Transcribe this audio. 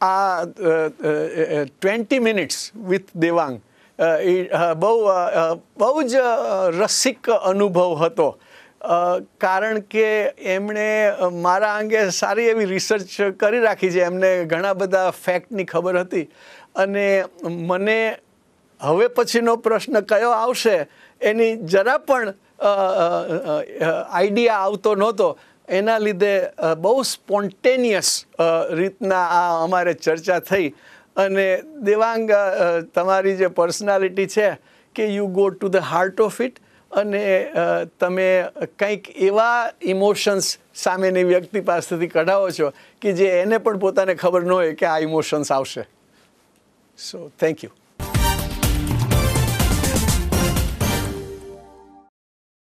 આ 20 minutes with Devang બહુ જ રસિક અનુભવ હતો, કારણ કે એમણે મારા અંગે સારી એવી રિસર્ચ કરી રાખી છે. એમને ઘણા બધા ફેક્ટની ખબર હતી અને મને હવે પછીનો પ્રશ્ન કયો આવશે એની જરા પણ આઈડિયા આવતો નહોતો. એના લીધે બહુ સ્પોન્ટેનિયસ રીતના આ અમારે ચર્ચા થઈ. અને દેવાંગ, તમારી જે પર્સનાલિટી છે કે you go to the heart of it, અને તમે કંઈક એવા ઇમોશન્સ સામેની વ્યક્તિ પાસેથી કઢાવો છો કે જે એને પણ પોતાને ખબર ન હોય કે આ ઇમોશન્સ આવશે. So thank you.